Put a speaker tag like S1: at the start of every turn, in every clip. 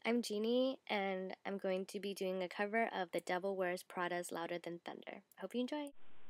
S1: I'm Jeannie, and I'm going to be doing a cover of The Devil Wears Prada's Louder Than Thunder. Hope you enjoy.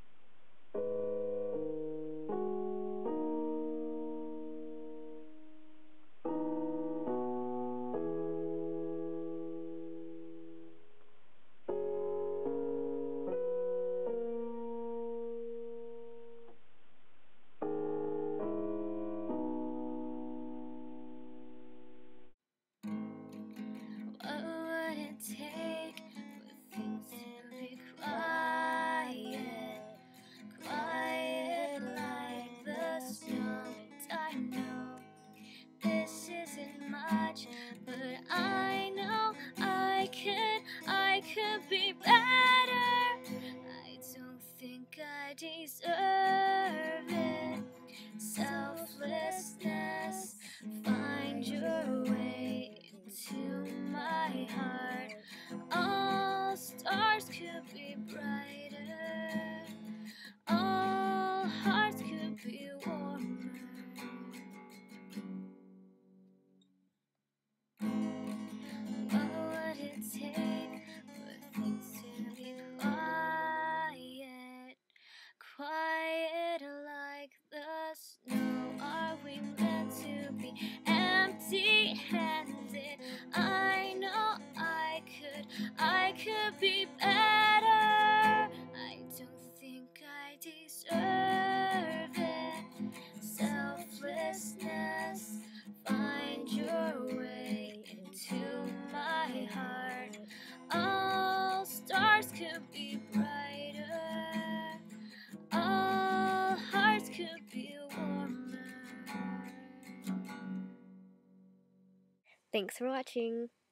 S1: What would it take for things to be quiet? Quiet like the snow. And I know this isn't much, but I know I could be better. I don't think I deserve it. Selflessness, find your way into my heart. All stars could be brighter, all hearts could be warmer. What would it take for things to be quiet? Quiet like the snow. Are we meant to be empty-handed? I know I could be better. I don't think I deserve it. Selflessness, find your way into my heart. All stars could be brighter, all hearts could be warmer. Thanks for watching.